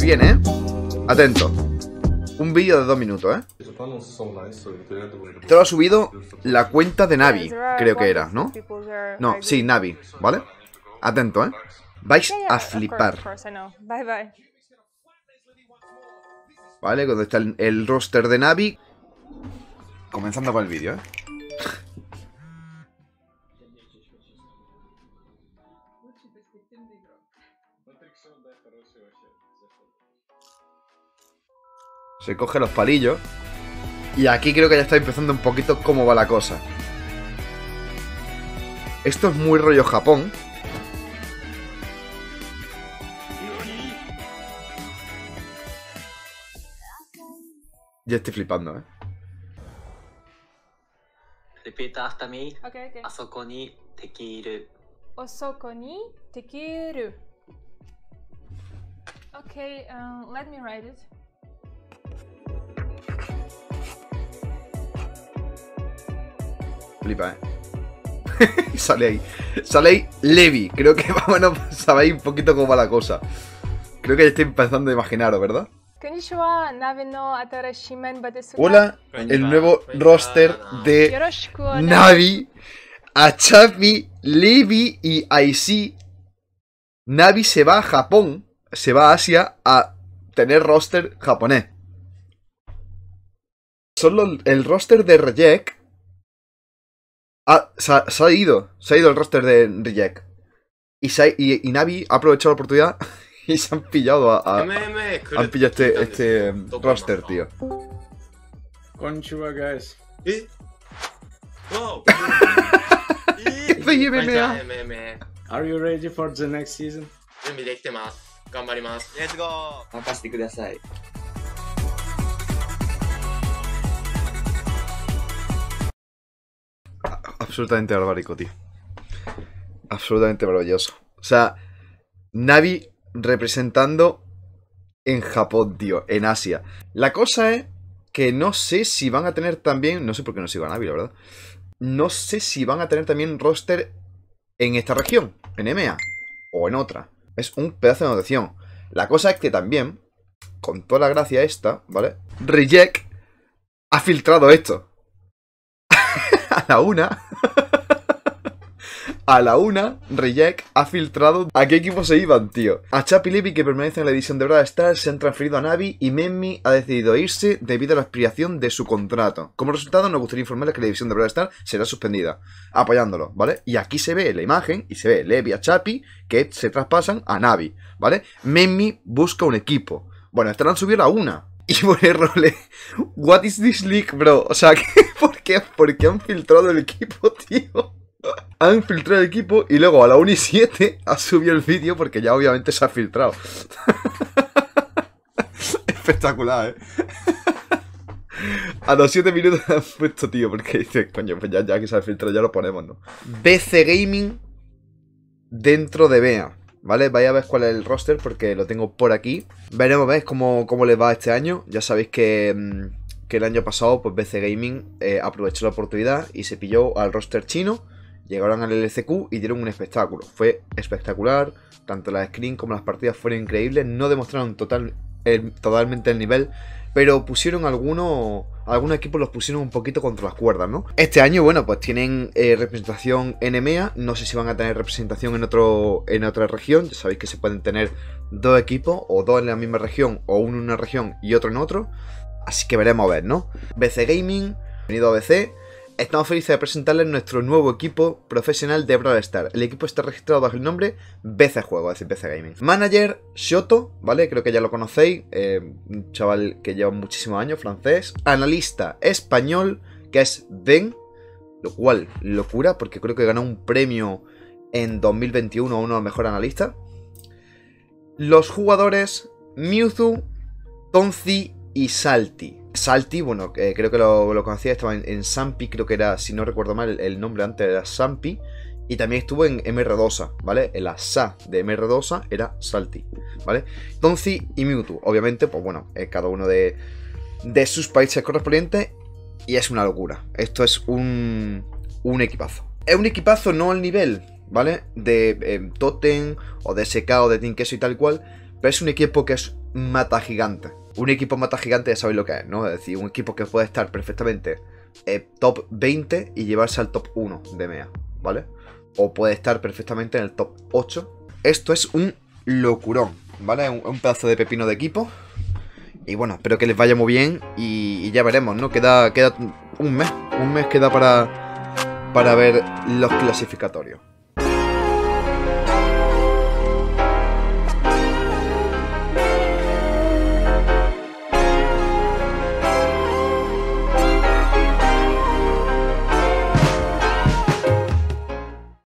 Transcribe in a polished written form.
viene, ¿eh? Atento. Un vídeo de 2 minutos, ¿eh? Esto lo ha subido la cuenta de Navi, creo que era, ¿no? No, sí, Navi, ¿vale? Atento, ¿eh? Vais a flipar. Vale, cuando está el roster de Navi. Comenzando con el vídeo, ¿eh? Se coge los palillos. Y aquí creo que ya está empezando un poquito cómo va la cosa. Esto es muy rollo Japón. Ya estoy flipando, ¿eh? Repeat after me. Okay, okay. Asoko ni tekiru. Osoko ni tekiru. Okay, let me write it. Flipa, ¿eh? Sale ahí. Sale ahí Levi. Creo que vámonos, sabéis un poquito cómo va la cosa. Creo que ya estoy empezando a imaginaros, ¿verdad? Hola, el nuevo roster de Navi, Achapi, Levi y Aishi. Navi se va a Japón, se va a Asia a tener roster japonés. Solo el roster de Reject. Se ha ido el roster de Reject. Y Navi ha aprovechado la oportunidad y se han pillado han pillado este roster, tío. Konnichiwa, guys. Wow. MMA. Are you ready for the next season? 準備できてます。頑張ります。Let's go. 任せてください。 Absolutamente barbárico, tío. Absolutamente maravilloso. O sea, Navi representando en Japón, tío, en Asia. La cosa es que no sé si van a tener también... No sé por qué no sigo a Navi, la verdad. No sé si van a tener también roster en esta región, en EMEA, o en otra. Es un pedazo de anotación. La cosa es que también, con toda la gracia esta, ¿vale? Reject ha filtrado esto. A la una, Reject ha filtrado a qué equipo se iban, tío. Achapi y Levi, que permanecen en la división de Brawl Stars, se han transferido a Navi y Memmi ha decidido irse debido a la expiración de su contrato. Como resultado, nos gustaría informarles que la división de Brawl Stars será suspendida, apoyándolo, ¿vale? Y aquí se ve la imagen y se ve Levi y Achapi que se traspasan a Navi, ¿vale? Memmi busca un equipo. Bueno, esta la han subido a una. Y por error, what is this leak, bro? O sea, ¿por qué han filtrado el equipo, tío? Han filtrado el equipo y luego a la 1:07 ha subido el vídeo porque ya obviamente se ha filtrado. Espectacular, ¿eh? A los 7 minutos han puesto, tío, porque dice, coño, pues ya que se ha filtrado ya lo ponemos, ¿no? BC Gaming dentro de BEA, ¿vale? Vais a ver cuál es el roster porque lo tengo por aquí. Veremos, ¿ves? Cómo les va este año. Ya sabéis que el año pasado, pues BC Gaming aprovechó la oportunidad y se pilló al roster chino. Llegaron al LCQ y dieron un espectáculo. Fue espectacular. Tanto las screens como las partidas fueron increíbles. No demostraron totalmente el nivel, pero pusieron algunos equipos los pusieron un poquito contra las cuerdas, ¿no? Este año, bueno, pues tienen representación en EMEA. No sé si van a tener representación en otra región. Ya sabéis que se pueden tener 2 equipos, o 2 en la misma región, o uno en una región y otro en otro. Así que veremos a ver, ¿no? BC Gaming, bienvenido a BC. Estamos felices de presentarles nuestro nuevo equipo profesional de Brawl Stars. El equipo está registrado bajo el nombre BC Juego, es decir, BC Gaming. Manager, Shoto, ¿vale? Creo que ya lo conocéis. Un chaval que lleva muchísimos años, francés. Analista español, que es Ben. Lo cual, locura, porque creo que ganó un premio en 2021 a uno de los mejores analistas. Los jugadores, Mewtwo, Tonzi y Salty. Salty, bueno, creo que lo conocía, estaba en Sampi, creo que era, si no recuerdo mal, el nombre antes era Sampi. Y también estuvo en MR2A, ¿vale? En la SA de MR2A era Salty, ¿vale? Tonzi y Mewtwo, obviamente, pues bueno, cada uno de sus países correspondientes. Y es una locura. Esto es un equipazo. Es un equipazo no al nivel, ¿vale? De Totem o de SK o de Team Queso y tal cual. Pero es un equipo que es mata gigante. Un equipo mata gigante ya sabéis lo que es, ¿no? Es decir, un equipo que puede estar perfectamente top 20 y llevarse al top 1 de MEA, ¿vale? O puede estar perfectamente en el top 8. Esto es un locurón, ¿vale? Un pedazo de pepino de equipo. Y bueno, espero que les vaya muy bien y ya veremos, ¿no? Queda un mes queda para ver los clasificatorios.